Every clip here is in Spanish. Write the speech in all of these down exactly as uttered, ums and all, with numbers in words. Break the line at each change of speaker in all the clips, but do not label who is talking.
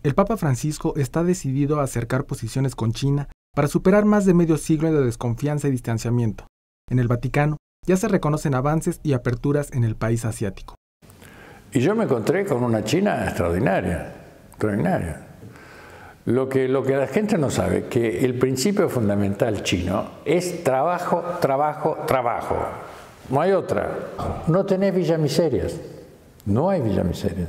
el Papa Francisco está decidido a acercar posiciones con China para superar más de medio siglo de desconfianza y distanciamiento. En el Vaticano ya se reconocen avances y aperturas en el país asiático.
Y yo me encontré con una China extraordinaria, extraordinaria. Lo que, lo que la gente no sabe, que el principio fundamental chino es trabajo, trabajo, trabajo. No hay otra. No tenés villamiserias. No hay villamiserias.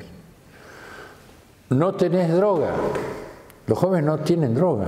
No tenés droga. Los jóvenes no tienen droga.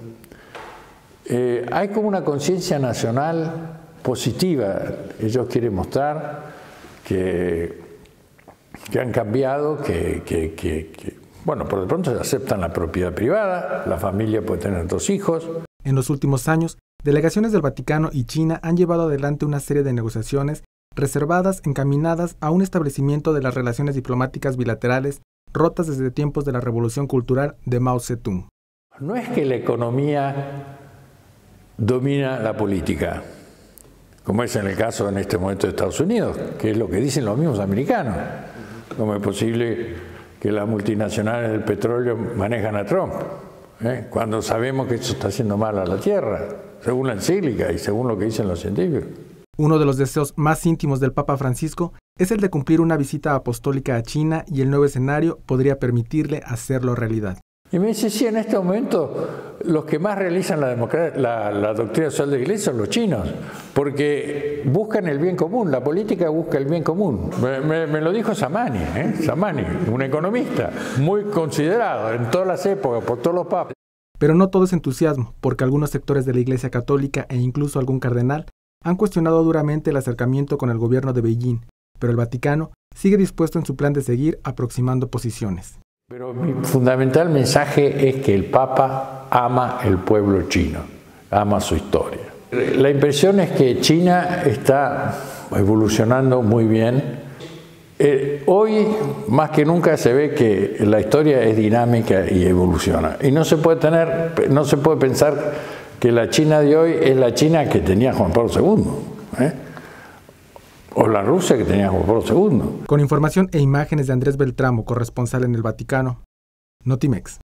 Eh, hay como una conciencia nacional positiva. Ellos quieren mostrar que, que han cambiado, que, que, que, que, bueno, por de pronto se aceptan la propiedad privada, la familia puede tener dos hijos.
En los últimos años, delegaciones del Vaticano y China han llevado adelante una serie de negociaciones reservadas encaminadas a un establecimiento de las relaciones diplomáticas bilaterales rotas desde tiempos de la Revolución Cultural de Mao Zedong.
No es que la economía domina la política, como es en el caso en este momento de Estados Unidos, que es lo que dicen los mismos americanos. ¿Cómo es posible que las multinacionales del petróleo manejan a Trump? ¿Eh? Cuando sabemos que eso está haciendo mal a la Tierra, según la encíclica y según lo que dicen los científicos.
Uno de los deseos más íntimos del Papa Francisco es el de cumplir una visita apostólica a China y el nuevo escenario podría permitirle hacerlo realidad.
Y me dice, sí, en este momento los que más realizan la, la, la doctrina social de la Iglesia son los chinos, porque buscan el bien común, la política busca el bien común. Me, me, me lo dijo Samani, ¿eh? Samani, un economista muy considerado en todas las épocas, por todos los papas.
Pero no todo es entusiasmo, porque algunos sectores de la Iglesia Católica e incluso algún cardenal han cuestionado duramente el acercamiento con el gobierno de Beijing, pero el Vaticano sigue dispuesto en su plan de seguir aproximando posiciones.
Pero mi fundamental mensaje es que el Papa ama el pueblo chino, ama su historia. La impresión es que China está evolucionando muy bien. Eh, hoy, más que nunca, se ve que la historia es dinámica y evoluciona. Y no se puede tener, no se puede pensar que la China de hoy es la China que tenía Juan Pablo segundo, ¿eh? O la Rusia que tenía Juan Pablo segundo.
Con información e imágenes de Andrés Beltramo, corresponsal en el Vaticano, Notimex.